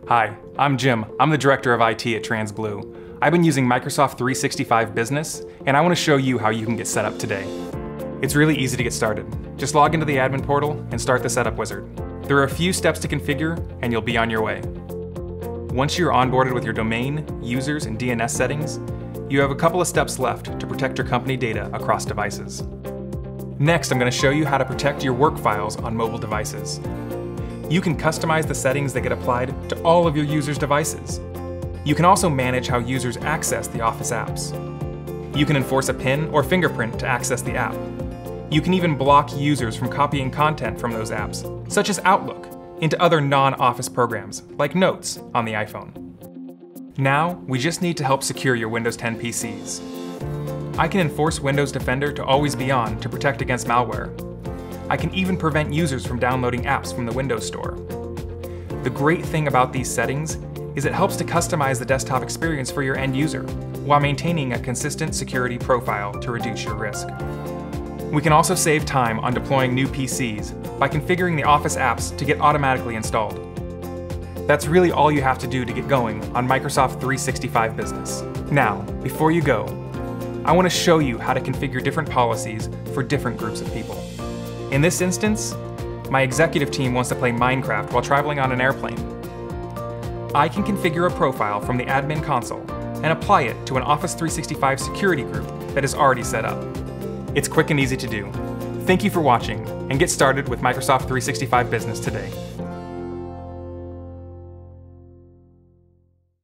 Hi, I'm Jim. I'm the Director of IT at TransBlue. I've been using Microsoft 365 Business, and I want to show you how you can get set up today. It's really easy to get started. Just log into the admin portal and start the setup wizard. There are a few steps to configure, and you'll be on your way. Once you're onboarded with your domain, users, and DNS settings, you have a couple of steps left to protect your company data across devices. Next, I'm going to show you how to protect your work files on mobile devices. You can customize the settings that get applied to all of your users' devices. You can also manage how users access the Office apps. You can enforce a PIN or fingerprint to access the app. You can even block users from copying content from those apps, such as Outlook, into other non-Office programs, like Notes on the iPhone. Now, we just need to help secure your Windows 10 PCs. I can enforce Windows Defender to always be on to protect against malware. I can even prevent users from downloading apps from the Windows Store. The great thing about these settings is it helps to customize the desktop experience for your end user, while maintaining a consistent security profile to reduce your risk. We can also save time on deploying new PCs by configuring the Office apps to get automatically installed. That's really all you have to do to get going on Microsoft 365 Business. Now, before you go, I want to show you how to configure different policies for different groups of people. In this instance, my executive team wants to play Minecraft while traveling on an airplane. I can configure a profile from the admin console and apply it to an Office 365 security group that is already set up. It's quick and easy to do. Thank you for watching, and get started with Microsoft 365 Business today.